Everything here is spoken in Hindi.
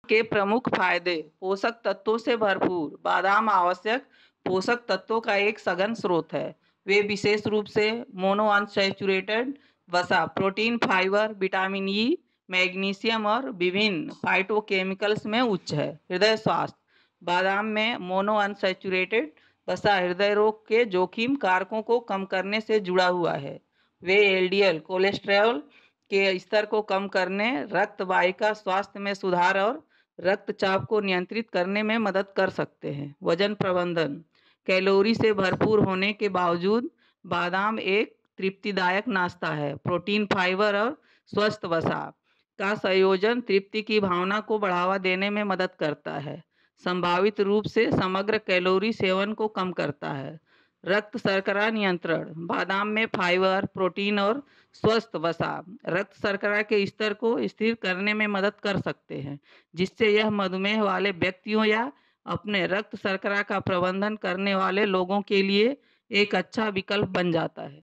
के प्रमुख फायदे। पोषक तत्वों से भरपूर बादाम आवश्यक पोषक तत्वों का एक सघन स्रोत है। वे विशेष रूप से मोनो अनसैचुरेटेड वसा, protein, fibre, vitamin E, magnesium और विभिन्न फाइटोकेमिकल्स में उच्च है। हृदय स्वास्थ्य। बादाम में मोनो अनसैचुरेटेड वसा हृदय रोग के जोखिम कारकों को कम करने से जुड़ा हुआ है। वे एलडीएल कोलेस्ट्रॉल के स्तर को कम करने, रक्त वाहिका स्वास्थ्य में सुधार और रक्तचाप को नियंत्रित करने में मदद कर सकते हैं। वजन प्रबंधन। कैलोरी से भरपूर होने के बावजूद बादाम एक तृप्तिदायक नाश्ता है। प्रोटीन, फाइबर और स्वस्थ वसा का संयोजन तृप्ति की भावना को बढ़ावा देने में मदद करता है। संभावित रूप से समग्र कैलोरी सेवन को कम करता है। रक्त शर्करा नियंत्रण। बादाम में फाइबर, प्रोटीन और स्वस्थ वसा रक्त शर्करा के स्तर को स्थिर करने में मदद कर सकते हैं, जिससे यह मधुमेह वाले व्यक्तियों या अपने रक्त शर्करा का प्रबंधन करने वाले लोगों के लिए एक अच्छा विकल्प बन जाता है।